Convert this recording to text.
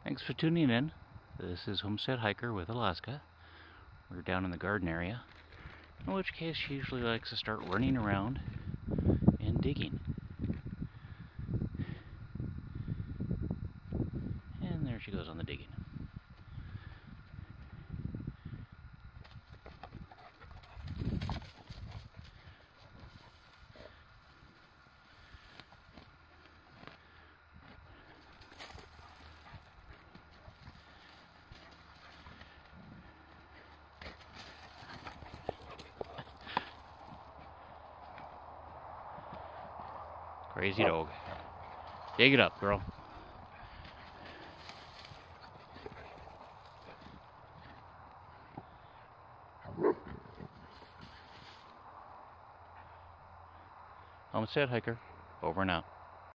Thanks for tuning in. This is Homesteadhiker with Alaska. We're down in the garden area, in which case she usually likes to start running around and digging. And there she goes on the digging. Crazy dog. Dig it up, girl. Homesteadhiker, over and out.